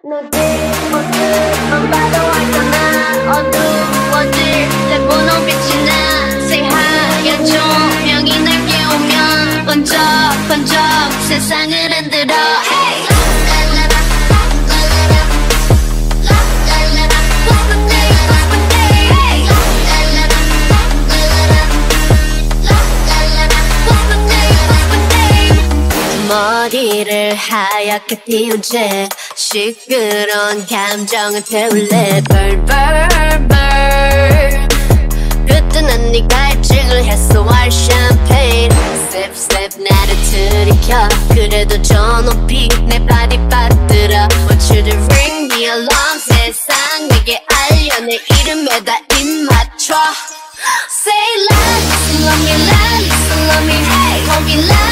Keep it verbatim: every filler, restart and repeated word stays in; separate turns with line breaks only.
너의 모습 넌 바라왔잖아 어두워질 내 분홍빛이 나 새하얀 조명이 날 깨우면 번쩍번쩍 세상을 흔들어 hey! 머리를 하얗게 띄운 채 시끄러운 감정을 태울래 벌벌벌 그때는 네가 입증을 했어 알 샴페인 Sip sip 나를 들이켜 그래도 저 높이 내 발이 빠뜨려 Want you to ring the alarm 세상 내게 알려 내 이름에다 입 맞춰 Say Lalisa love me Lalisa love me Hey won't be Lalisa